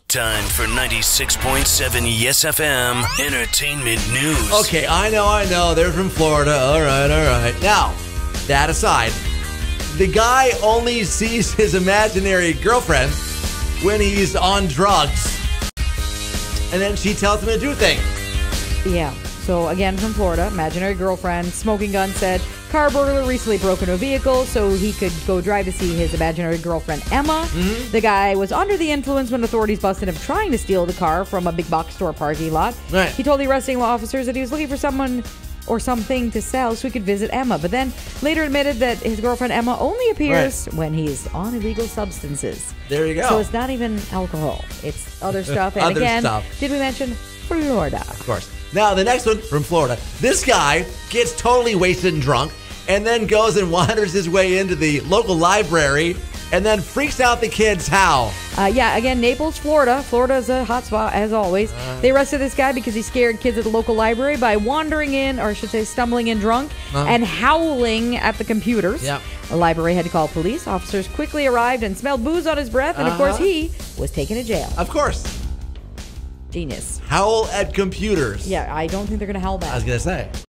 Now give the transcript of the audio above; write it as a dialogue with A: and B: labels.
A: Time for 96.7 Yes FM Entertainment News.
B: Okay, I know. They're from Florida. All right. Now, that aside, the guy only sees his imaginary girlfriend when he's on drugs. And then she tells him to do things.
C: Yeah. So, again, from Florida, imaginary girlfriend, smoking gun said, car burglar recently broke into a vehicle so he could go drive to see his imaginary girlfriend, Emma. Mm-hmm. The guy was under the influence when authorities busted him trying to steal the car from a big box store parking lot.
B: Right.
C: He told the arresting officers that he was looking for someone or something to sell so he could visit Emma, but then later admitted that his girlfriend, Emma, only appears when he's on illegal substances.
B: There you go.
C: So it's not even alcohol. It's other stuff. And again, did we mention Florida?
B: Of course. Now, the next one from Florida. This guy gets totally wasted and drunk and then goes and wanders his way into the local library and then freaks out the kids. How?
C: Again, Naples, Florida. Florida is a hot spot, as always. They arrested this guy because he scared kids at the local library by wandering in, or I should say stumbling in drunk, and howling at the computers.
B: Yep.
C: The library had to call police. Officers quickly arrived and smelled booze on his breath, and of course he was taken to jail.
B: Of course.
C: Genius.
B: Howl at computers.
C: Yeah, I don't think they're going to howl back.
B: I was going to say.